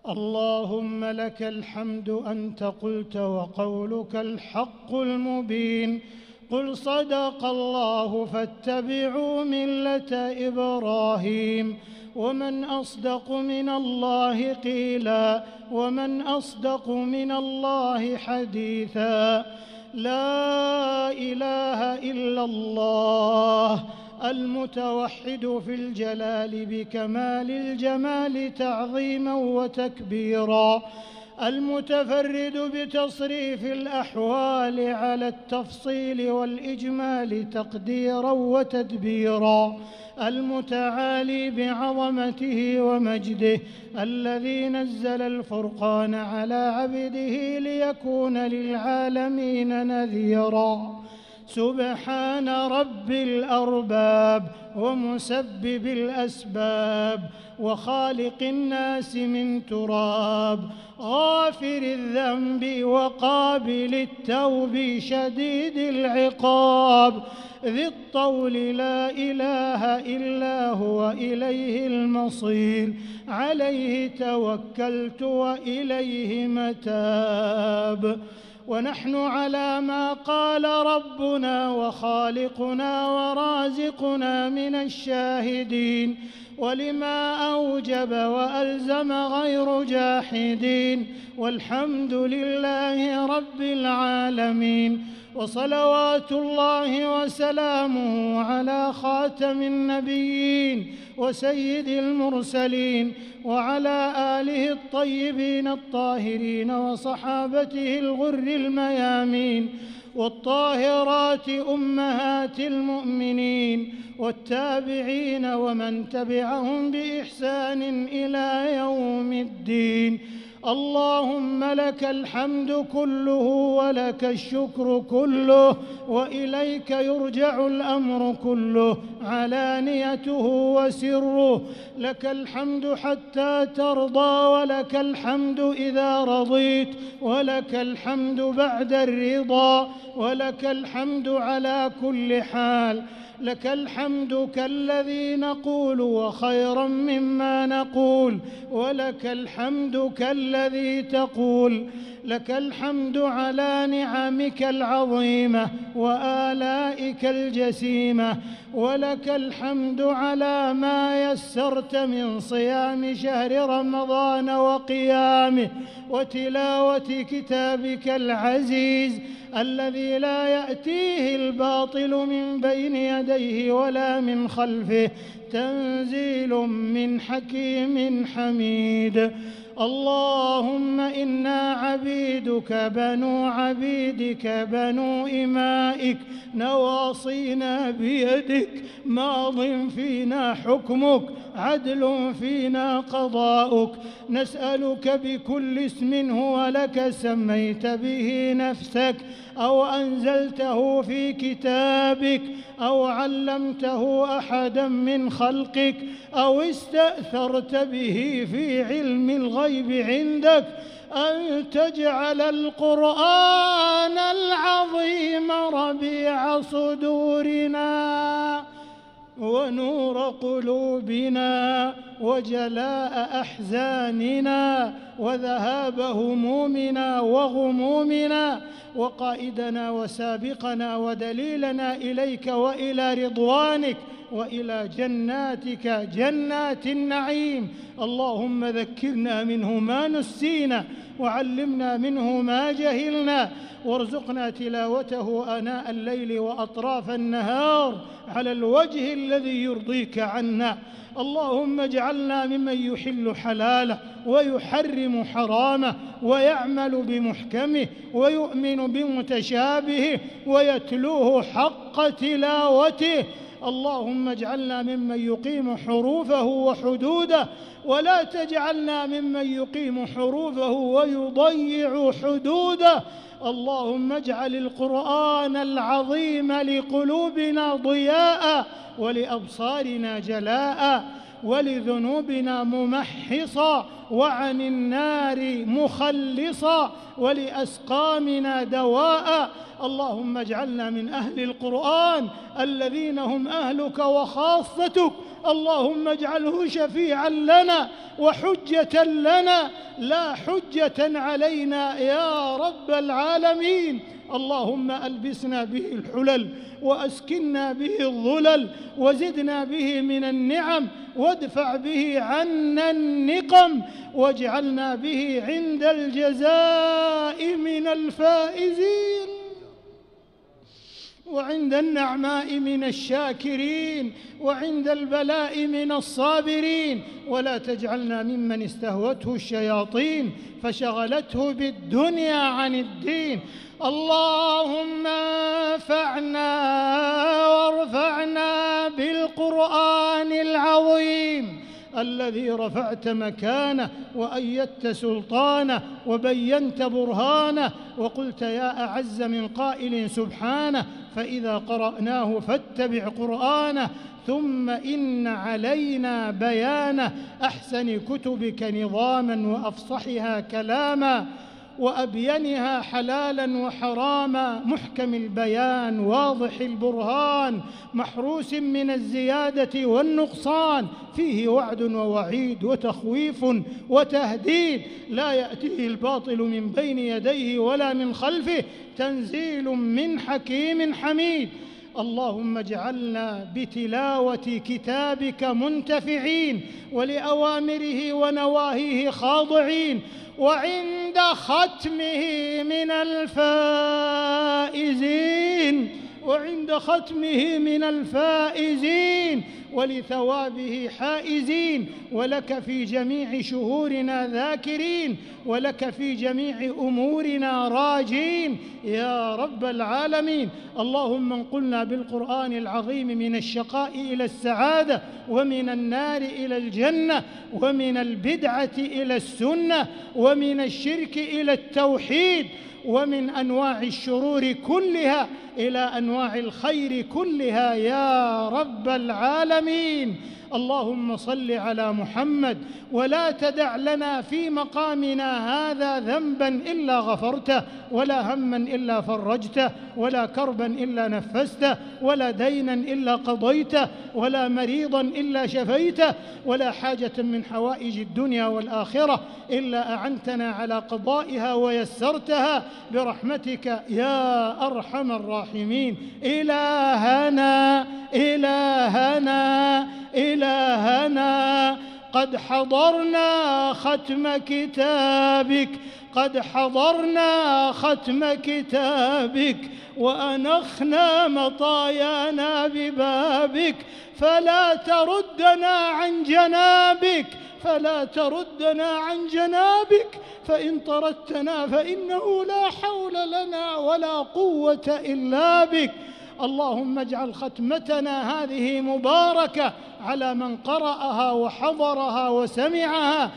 اللهم لك الحمد أنت قلت وقولك الحق المبين. قل صدق الله فاتبعوا ملة إبراهيم. ومن أصدق من الله قيلا ومن أصدق من الله حديثا. لا إله إلا الله المتوحد في الجلال بكمال الجمال تعظيما وتكبيرا، المتفرد بتصريف الأحوال على التفصيل والإجمال تقديرا وتدبيرا، المتعالي بعظمته ومجده، الذي نزل الفرقان على عبده ليكون للعالمين نذيرا. سبحان رب الأرباب ومسبب الأسباب وخالق الناس من تراب، غافر الذنب وقابل التوب شديد العقاب، ذي الطول لا إله إلا هو إليه المصير، عليه توكلت وإليه متاب. ونحن على ما قال ربنا وخالقنا ورازقنا من الشاهدين، ولما أوجب وألزم غير جاحدين، والحمد لله رب العالمين. وصلوات الله وسلامه على خاتم النبيين وسيد المرسلين وعلى آله الطيبين الطاهرين وصحابته الغر الميامين والطاهرات أمهات المؤمنين والتابعين ومن تبعهم بإحسان إلى يوم الدين. اللهم لك الحمد كله ولك الشكر كله، وإليك يرجع الأمر كله علانيته وسره. لك الحمد حتى ترضى، ولك الحمد إذا رضيت، ولك الحمد بعد الرضا، ولك الحمد على كل حال. لك الحمد كالذي نقول وخيرا مما نقول، ولك الحمد كالذي تقول. لك الحمد على نعمك العظيمة وآلائك الجسيمة، ولك الحمد على ما يسرت من صيام شهر رمضان وقيامه وتلاوة كتابك العزيز الذي لا يأتيه الباطل من بين يديه ولا من خلفه، تنزيل من حكيم حميد. اللهم إنا عبيدك بنو عبيدك بنو إمائك، نواصينا بيدك، ماض فينا حكمك، عدل فينا قضاؤك. نسألك بكل اسم هو لك سميت به نفسك أو أنزلته في كتابك أو علمته أحدا من خلقك أو استأثرت به في علم الغيب عندك، أن تجعل القرآن العظيم ربيع صدورنا ونور قلوبنا وجلاء أحزاننا وذهاب همومنا وغمومنا، وقائدنا وسابقنا ودليلنا إليك وإلى رضوانك وإلى جناتك جنات النعيم. اللهم ذكرنا منه ما نسينا وعلمنا منه ما جهلنا، وارزقنا تلاوته آناء الليل وأطراف النهار على الوجه الذي يرضيك عنا. اللهم اجعلنا ممن يحل حلاله ويحرم حرامه ويعمل بمحكمه ويؤمن بمتشابهه ويتلوه حق تلاوته. اللهم اجعلنا ممن يقيم حروفه وحدوده، ولا تجعلنا ممن يقيم حروفه ويضيع حدوده. اللهم اجعل القرآن العظيم لقلوبنا ضياء ولأبصارنا جلاء ولذنوبنا ممحصا وعن النار مخلصا ولأسقامنا دواء. اللهم اجعلنا من أهل القرآن الذين هم أهلك وخاصتك. اللهم اجعله شفيعا لنا وحجة لنا لا حجة علينا يا رب العالمين. اللهم ألبسنا به الحلل وأسكنا به الظلل وزدنا به من النعم وادفع به عنا النقم واجعلنا به عند الجزاء من الفائزين وعند النعماء من الشاكرين وعند البلاء من الصابرين، ولا تجعلنا ممن استهوته الشياطين فشغلته بالدنيا عن الدين. اللهم انفعنا وارفعنا بالقرآن العظيم الذي رفعت مكانه وأيدت سلطانه وبينت برهانه، وقلت يا أعز من قائل سبحانه فإذا قرأناه فاتبع قرآنه ثم إن علينا بيانه، أحسن كتبك نظاما وأفصحها كلاما وأبينها حلالا وحراما، محكم البيان واضح البرهان محروس من الزيادة والنقصان، فيه وعد ووعيد وتخويف وتهديد، لا يأتيه الباطل من بين يديه ولا من خلفه، تنزيل من حكيم حميد. اللهم اجعلنا بتلاوة كتابك منتفعين ولأوامره ونواهيه خاضعين، وعند ختمه من الفائزين من الفائزين ولثوابه حائزين، ولك في جميع شهورنا ذاكرين، ولك في جميع أمورنا راجين يا رب العالمين. اللهم انقلنا بالقرآن العظيم من الشقاء إلى السعادة، ومن النار إلى الجنة، ومن البدعة إلى السنة، ومن الشرك إلى التوحيد، ومن أنواع الشرور كلها إلى أنواع الخير كلها يا رب العالمين. اللهم صل على محمد، ولا تدع لنا في مقامنا هذا ذنبا إلا غفرته، ولا هما إلا فرجته، ولا كربا إلا نفسته، ولا دينا إلا قضيته، ولا مريضا إلا شفيته، ولا حاجة من حوائج الدنيا والآخرة إلا أعنتنا على قضائها ويسرتها برحمتك يا أرحم الراحمين. إلهنا إلهنا إلهنا، قد حضرنا ختم كتابك، قد حضرنا ختم كتابك، وأنخنا مطايانا ببابك، فلا تردنا عن جنابك، فلا تردنا عن جنابك، فإن طردتنا فإنه لا حول لنا ولا قوة إلا بك. اللهم اجعل ختمتنا هذه مباركة على من قرأها وحضرها وسمعها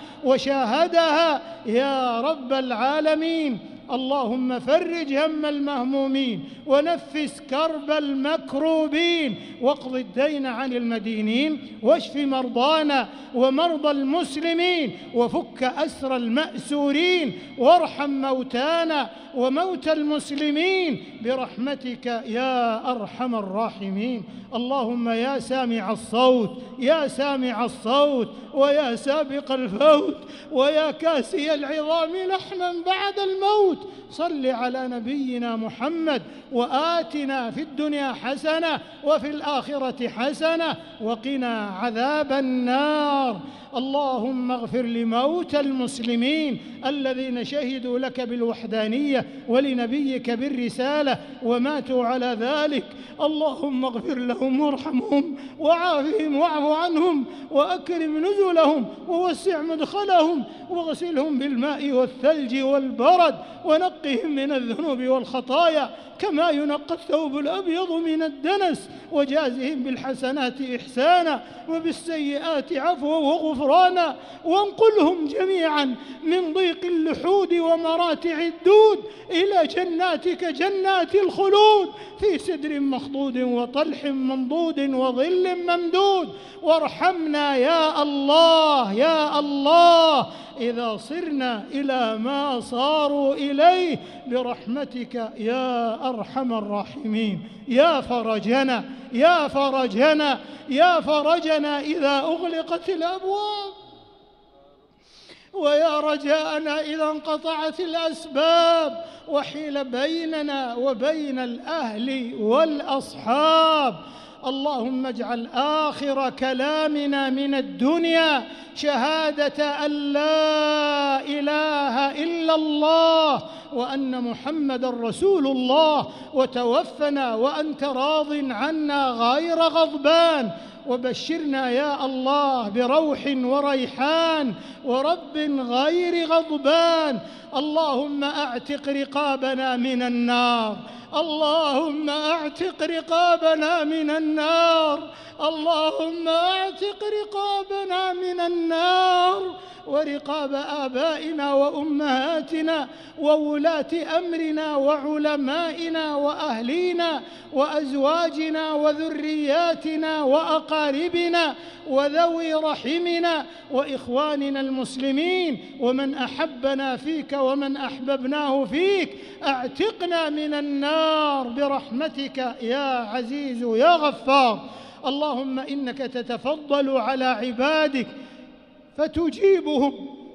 وشاهدها يا رب العالمين. اللهم فرج هم المهمومين، ونفس كرب المكروبين، واقض الدين عن المدينين، واشف مرضانا ومرضى المسلمين، وفك أسر المأسورين، وارحم موتانا وموتى المسلمين برحمتك يا أرحم الراحمين. اللهم يا سامع الصوت، يا سامع الصوت، ويا سابق الفوت، ويا كاسي العظام لحما بعد الموت، صل على نبينا محمد، وآتنا في الدنيا حسنة وفي الآخرة حسنة وقنا عذاب النار. اللهم اغفر لموتى المسلمين الذين شهدوا لك بالوحدانية ولنبيك بالرسالة وماتوا على ذلك. اللهم اغفر لهم وارحمهم وعافهم واعف عنهم وأكرم نزلهم ووسع مدخلهم واغسلهم بالماء والثلج والبرد ونقهم من الذنوب والخطايا كما ينقى الثوب الأبيض من الدنس، وجازهم بالحسنات إحسانا وبالسيئات عفوا وغفرانا، وانقلهم جميعا من ضيق اللحود ومراتع الدود إلى جناتك جنات الخلود في سدر مخضود وطلح منضود وظل ممدود. وارحمنا يا الله يا الله إذا صرنا إلى ما صاروا إليه برحمتك يا أرحم الراحمين. يا فرجنا يا فرجنا يا فرجنا إذا أغلقت الأبواب، ويا رجاءنا إذا انقطعت الأسباب وحيل بيننا وبين الأهل والأصحاب. اللهم اجعل آخر كلامنا من الدنيا شهادة أن لا إله إلا الله وأن محمد رسول الله، وتوفنا وأنت راض عنا غير غضبان، وبشرنا يا الله بروح وريحان ورب غير غضبان. اللهم أعتق رقابنا من النار، اللهم أعتق رقابنا من النار، اللهم أعتق رقابنا من النار ورقاب آبائنا وأمهاتنا وولاة أمرنا وعلمائنا وأهلينا وأزواجنا وذرياتنا وأقاربنا وذوي رحمنا وإخواننا المسلمين ومن أحبنا فيك ومن أحببناه فيك. أعتقنا من النار برحمتك يا عزيز يا غفار. اللهم إنك تتفضل على عبادك فتجيبهم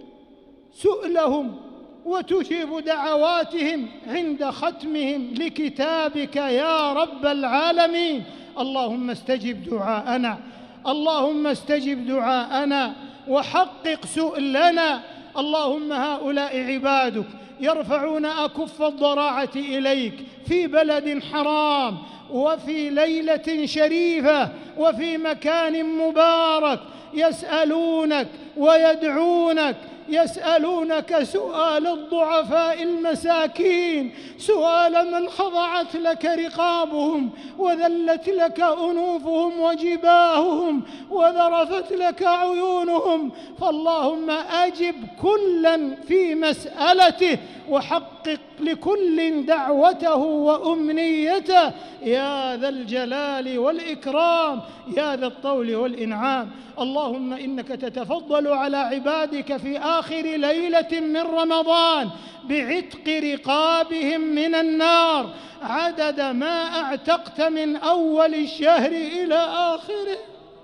سؤلهم وتجيب دعواتهم عند ختمهم لكتابك يا رب العالمين. اللهم استجب دعاءنا، اللهم استجب دعاءنا وحقق سؤلنا. اللهم هؤلاء عبادك يرفعون أكف الضراعة إليك في بلد حرام وفي ليلة شريفة وفي مكان مبارك، يسألونك ويدعونك، يسألونك سؤال الضعفاء المساكين، سؤال من خضعت لك رقابهم وذلت لك أنوفهم وجباههم وذرفت لك عيونهم. فاللهم أجب كلا في مسألته وحقق لكل دعوته وأمنيته يا ذا الجلال والإكرام يا ذا الطول والإنعام. اللهم إنك تتفضل على عبادك في آخر ليلة من رمضان بعتق رقابهم من النار عدد ما أعتقت من أول الشهر إلى آخره.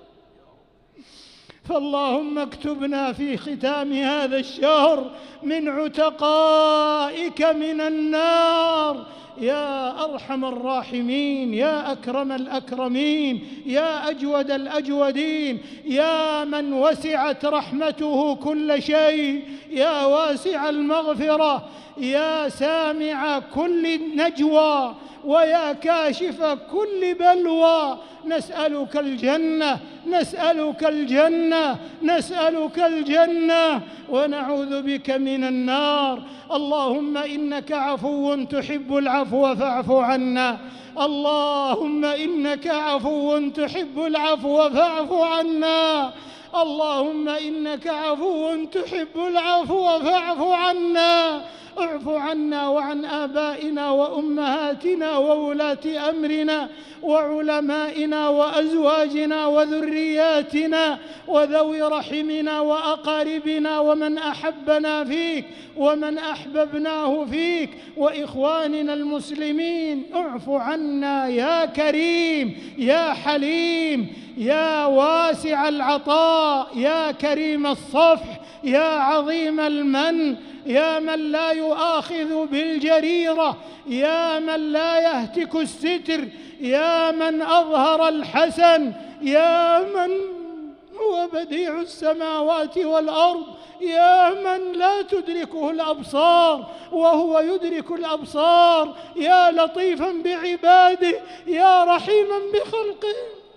فاللهم اكتبنا في ختام هذا الشهر من عتقائك من النار يا أرحم الراحمين، يا أكرم الأكرمين، يا أجود الأجودين، يا من وسعت رحمته كل شيء، يا واسع المغفرة، يا سامع كل نجوى، ويا كاشف كل بلوى. نسألك الجنة، نسألك الجنة، نسألك الجنة، ونعوذ بك من النار. اللهم إنك عفو تحب العفو فاعف عنا، اللهم إنك عفو تحب العفو فاعف عنا، اللهم إنك عفو تحب العفو فاعف عنا. اعف عنا وعن آبائنا وأمهاتنا وولاة أمرنا وعلمائنا وأزواجنا وذرياتنا وذوي رحمنا وأقاربنا ومن أحبنا فيك ومن أحببناه فيك وإخواننا المسلمين. اعف عنا يا كريم يا حليم يا واسع العطاء يا كريم الصفح يا عظيم المن، يا من لا يؤاخذ بالجريرة، يا من لا يهتك الستر، يا من أظهر الحسن، يا من هو بديع السماوات والأرض، يا من لا تدركه الأبصار وهو يدرك الأبصار، يا لطيفا بعباده يا رحيما بخلقه.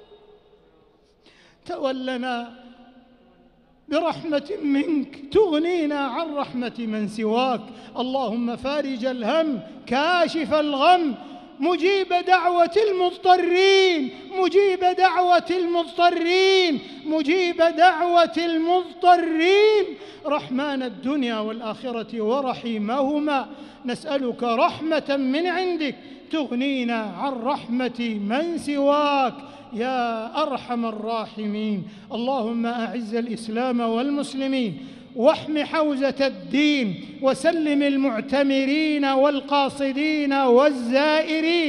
تولنا برحمة منك تغنينا عن رحمة من سواك. اللهم فارج الهم كاشف الغم مجيب دعوة المضطرين، مجيب دعوة المضطرين، مجيب دعوة المضطرين، رحمن الدنيا والآخرة ورحيمهما. نسألك رحمة من عندك تغنينا عن رحمة من سواك يا أرحم الراحمين. اللهم أعز الإسلام والمسلمين واحم حوزة الدين وسلم المعتمرين والقاصدين والزائرين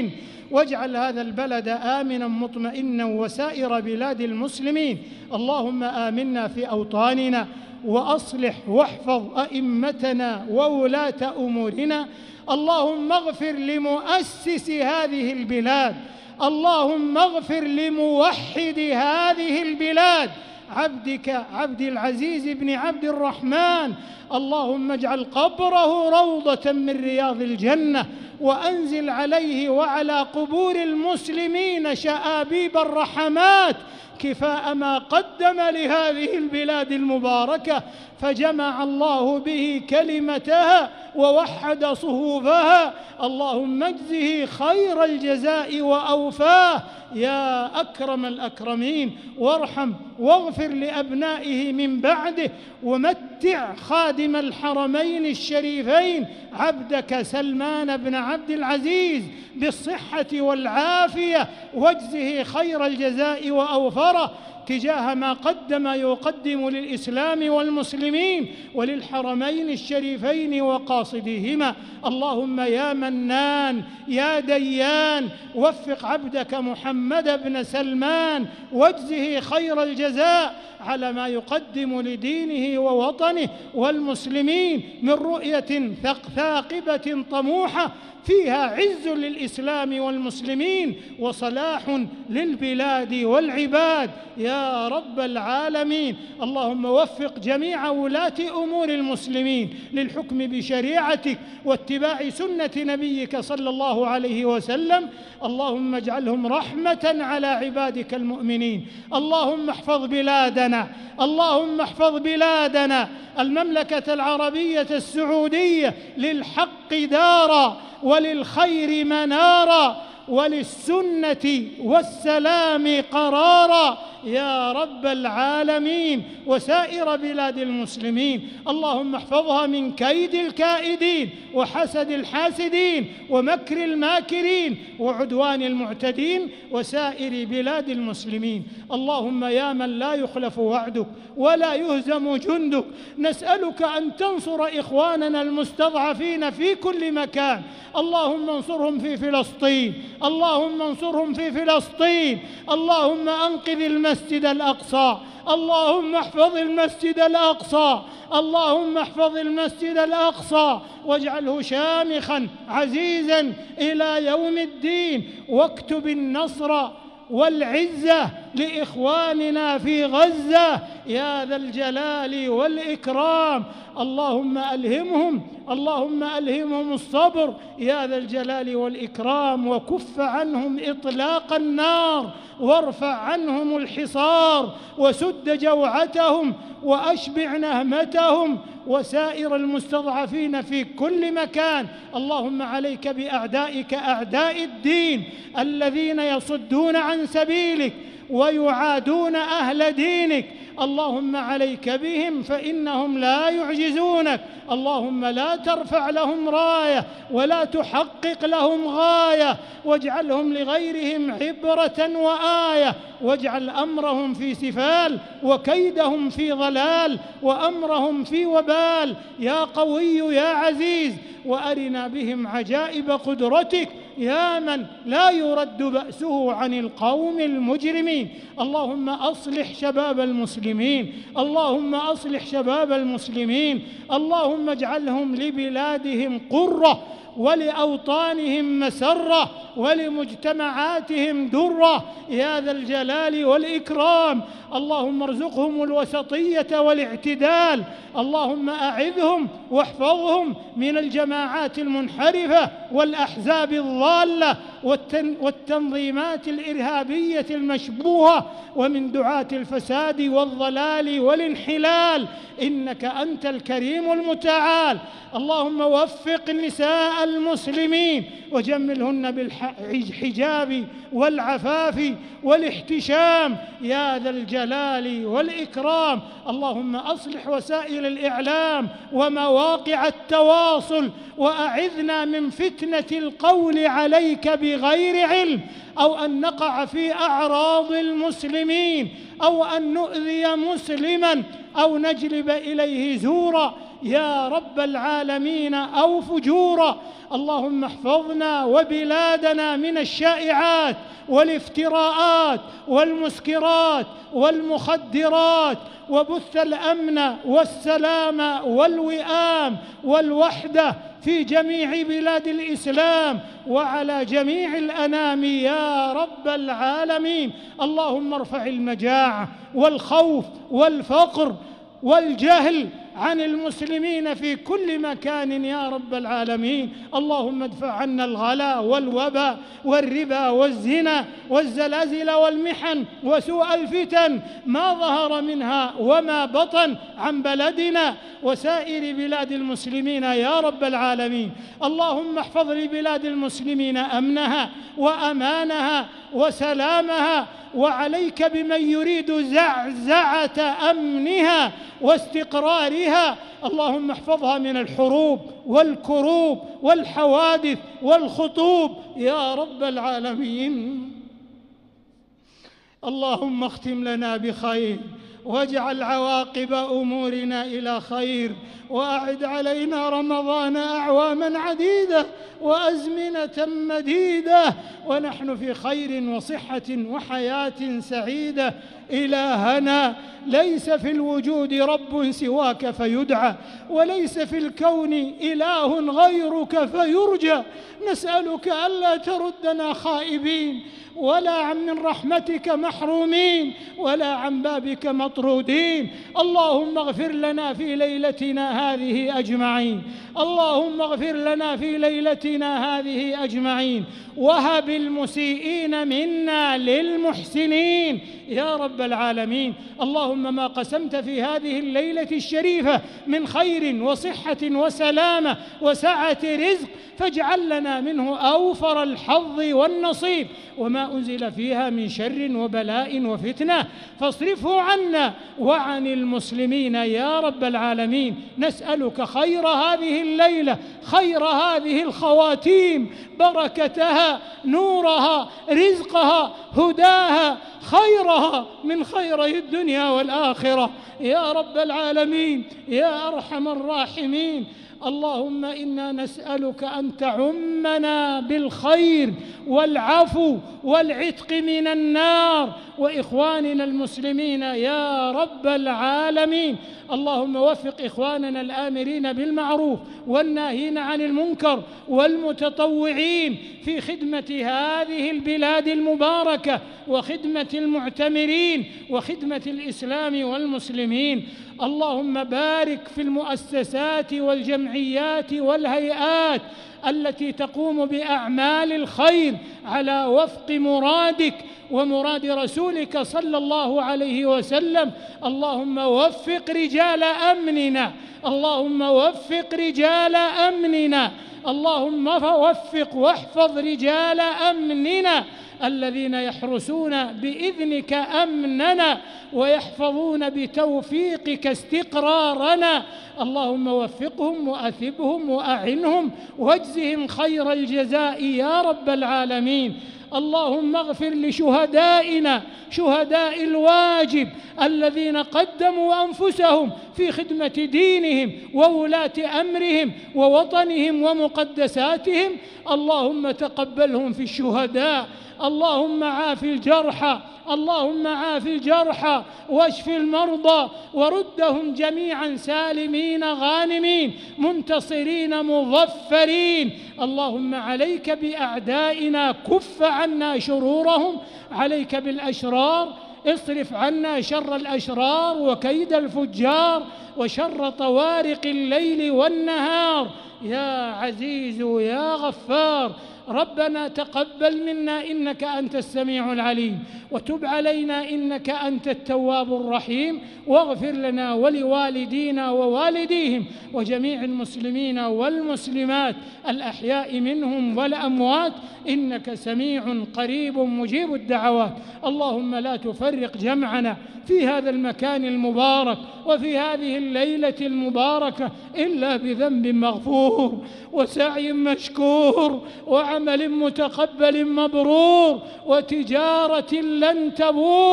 واجعل هذا البلد آمنا مطمئنا وسائر بلاد المسلمين. اللهم آمنا في أوطاننا وأصلح واحفظ أئمتنا وولاة أمورنا. اللهم اغفر لمؤسس هذه البلاد، اللهم اغفر لموحد هذه البلاد عبدك عبد العزيز بن عبد الرحمن. اللهم اجعل قبره روضة من رياض الجنة، وأنزل عليه وعلى قبور المسلمين شآبيب الرحمات كفاء ما قدم لهذه البلاد المباركة، فجمع الله به كلمتها ووحد صهوفها. اللهم اجزه خير الجزاء وأوفاه يا أكرم الأكرمين، وارحم واغفر لأبنائه من بعده، ومتع خادم الحرمين الشريفين عبدك سلمان بن عبد العزيز بالصحة والعافية، واجزه خير الجزاء وأوفره تجاه ما قدم يقدم للإسلام والمسلمين وللحرمين الشريفين وقاصديهما. اللهم يا منان يا ديان، وفق عبدك محمد بن سلمان واجزه خير الجزاء على ما يقدم لدينه ووطنه والمسلمين من رؤية ثاقبة طموحة فيها عز للإسلام والمسلمين وصلاح للبلاد والعباد يا رب العالمين. اللهم وفق جميع ولاة أمور المسلمين للحكم بشريعتك واتباع سنة نبيك صلى الله عليه وسلم. اللهم اجعلهم رحمة على عبادك المؤمنين. اللهم احفظ بلادنا، اللهم احفظ بلادنا المملكة العربية السعودية للحق دارا وللخير منارا وللسنة والسلام قرارا يا رب العالمين، وسائر بلاد المسلمين. اللهم احفظها من كيد الكائدين وحسد الحاسدين ومكر الماكرين وعدوان المعتدين وسائر بلاد المسلمين. اللهم يا من لا يخلف وعدك ولا يهزم جندك، نسألك أن تنصر إخواننا المستضعفين في كل مكان. اللهم انصرهم في فلسطين، اللهم انصرهم في فلسطين. اللهم أنقذ المسجد الأقصى، اللهم احفظ المسجد الأقصى، اللهم احفظ المسجد الأقصى واجعله شامخا عزيزا إلى يوم الدين، واكتب النصر والعزة لإخواننا في غزة يا ذا الجلال والإكرام. اللهم ألهمهم الصبر يا ذا الجلال والإكرام، وكف عنهم إطلاق النار، وارفع عنهم الحصار، وسد جوعتهم، وأشبع نهمتهم، وسائر المستضعفين في كل مكان. اللهم عليك بأعدائك أعداء الدين الذين يصدون عن سبيلك ويعادون أهل دينك. اللهم عليك بهم فإنهم لا يعجزونك. اللهم لا ترفع لهم راية ولا تحقق لهم غاية، واجعلهم لغيرهم عبرة وآية، واجعل أمرهم في سفال وكيدهم في ضلال وأمرهم في وبال يا قوي يا عزيز. وأرنا بهم عجائب قدرتك يا من لا يرد بأسه عن القوم المجرمين. اللهم أصلح شباب المسلمين، اللهم أصلح شباب المسلمين. اللهم اجعلهم لبلادهم قرة، ولأوطانهم مسرة، ولمجتمعاتهم درة يا ذا الجلال والإكرام. اللهم ارزقهم الوسطية والاعتدال. اللهم أعذهم واحفظهم من الجماعات المنحرفة والأحزاب الضالة والتنظيمات الإرهابية المشبوهة، ومن دعاة الفساد والضلال والانحلال، إنك أنت الكريم المتعال. اللهم وفق نساء المسلمين وجملهن بالحجاب والعفاف والاحتشام يا ذا الجلال والإكرام. اللهم أصلح وسائل الإعلام ومواقع التواصل، وأعذنا من فتنة القول عليك بغير علم، أو أن نقع في أعراض المسلمين، أو أن نؤذي مسلما، أو نجلب إليه زورا يا رب العالمين أو فجورا. اللهم احفظنا وبلادنا من الشائعات والافتراءات والمسكرات والمخدرات، وبث الأمن والسلام والوئام والوحدة في جميع بلاد الإسلام وعلى جميع الأنام يا رب العالمين. اللهم ارفع المجاعة والخوف والفقر والجهل عن المسلمين في كل مكان يا رب العالمين. اللهم ادفع عنا الغلاء والوباء والربا والزنا والزلازل والمحن وسوء الفتن ما ظهر منها وما بطن عن بلدنا وسائر بلاد المسلمين يا رب العالمين. اللهم احفظ لبلاد المسلمين أمنها وأمانها وسلامها، وعليك بمن يريد زعزعة أمنها واستقرارها. اللهم احفظها من الحروب والكروب والحوادث والخطوب يا رب العالمين. اللهم اختم لنا بخير واجعل عواقب أمورنا إلى خير، وأعد علينا رمضان أعواما عديدة وأزمنة مديدة ونحن في خير وصحة وحياة سعيدة. إلهنا ليس في الوجود رب سواك فيدعى، وليس في الكون إله غيرك فيرجى. نسألك ألا تردنا خائبين، ولا من رحمتك محرومين، ولا عن بابك مطرودين. اللهم اغفر لنا في ليلتنا هذه أجمعين، اللهم اغفر لنا في ليلتنا هذه أجمعين، وهب المسيئين منا للمحسنين يا رب العالمين. اللهم ما قسمت في هذه الليلة الشريفة من خير وصحة وسلامة وسعة رزق فاجعل لنا منه أوفر الحظ والنصيب، وما أنزل فيها من شر وبلاء وفتنة فاصرفه عنا وعن المسلمين يا رب العالمين. نسألك خير هذه الليلة، خير هذه الخواتيم، بركتها، نورها، رزقها، هداها، خيرها من خيري الدنيا والآخرة يا رب العالمين يا أرحم الراحمين. اللهم إنا نسألك أن تعمنا بالخير والعفو والعتق من النار وإخواننا المسلمين يا رب العالمين. اللهم وفق إخواننا الآمرين بالمعروف والناهين عن المنكر والمتطوعين في خدمة هذه البلاد المباركة وخدمة المعتمرين وخدمة الإسلام والمسلمين. اللهم بارك في المؤسسات والجمعيات والهيئات التي تقوم بأعمال الخير على وفق مرادك ومراد رسولك صلى الله عليه وسلم. اللهم وفق رجال أمننا، اللهم وفق رجال أمننا، اللهم وفق واحفظ رجال أمننا الذين يحرسون بإذنك أمننا ويحفظون بتوفيقك استقرارنا. اللهم وفقهم وأثبهم وأعنهم واجزهم خير الجزاء يا رب العالمين. اللهم اغفر لشهدائنا شهداء الواجب الذين قدموا أنفسهم في خدمة دينهم وولاة أمرهم ووطنهم ومقدساتهم. اللهم تقبلهم في الشهداء. اللهم عاف الجرحى، اللهم عاف الجرحى واشف المرضى وردهم جميعا سالمين غانمين منتصرين مظفرين. اللهم عليك بأعدائنا كف عنا شرورهم، عليك بالأشرار اصرف عنا شر الأشرار وكيد الفجار وشر طوارق الليل والنهار يا عزيز يا غفار. ربنا تقبل منا إنك أنت السميع العليم، وتب علينا إنك أنت التواب الرحيم، واغفر لنا ولوالدينا ووالديهم وجميع المسلمين والمسلمات الأحياء منهم والأموات إنك سميع قريب مجيب الدعوات. اللهم لا تفرق جمعنا في هذا المكان المبارك وفي هذه الليلة المباركة إلا بذنب مغفور وسعي مشكور وعمل متقبل مبرور وتجارة لن تبور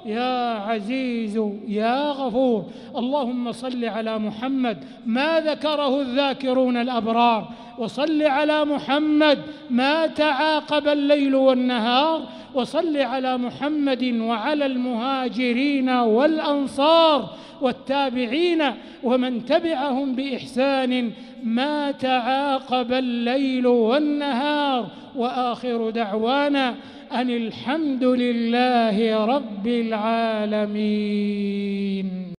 يا عزيز يا غفور. اللهم صل على محمد ما ذكره الذاكرون الأبرار، وصل على محمد ما تعاقب الليل والنهار، وصل على محمد وعلى المهاجرين والأنصار والتابعين ومن تبعهم بإحسان ما تعاقب الليل والنهار. وآخر دعوانا أن الحمد لله رب العالمين.